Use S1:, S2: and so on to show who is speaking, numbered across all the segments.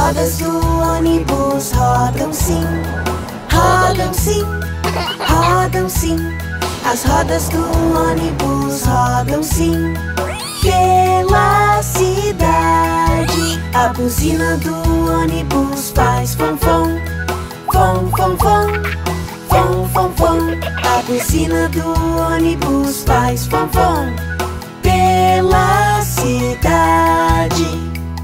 S1: rodas do ônibus rodam sim, rodam sim, rodam sim. As rodas do ônibus rodam sim pela cidade. A buzina do ônibus faz fom fom, fom fom fom, fom fom fom. A buzina do ônibus faz fom fom pela cidade.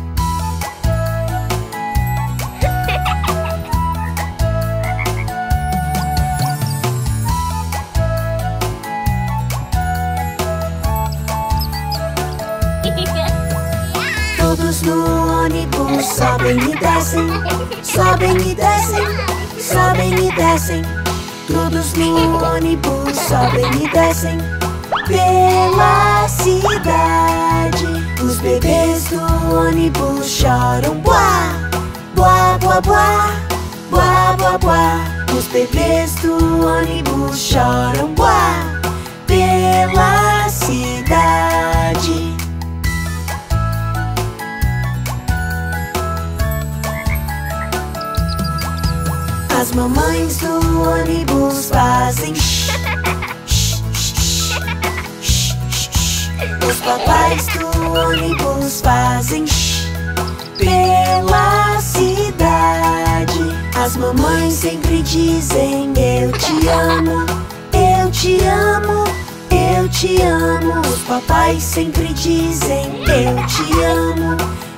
S1: Todos no ônibus sobem e descem, sobem e descem, sobem e descem. Todos no ônibus sobem e descem pela cidade. Os bebês do ônibus choram buá, buá, buá, buá, buá, buá, buá. Os bebês do ônibus choram buá pela cidade. As mamães do ônibus fazem shh, shh, shh, shh, shh. Os papais do ônibus fazem shh pela cidade. As mamães sempre dizem eu te amo, eu te amo, eu te amo. Os papais sempre dizem eu te amo,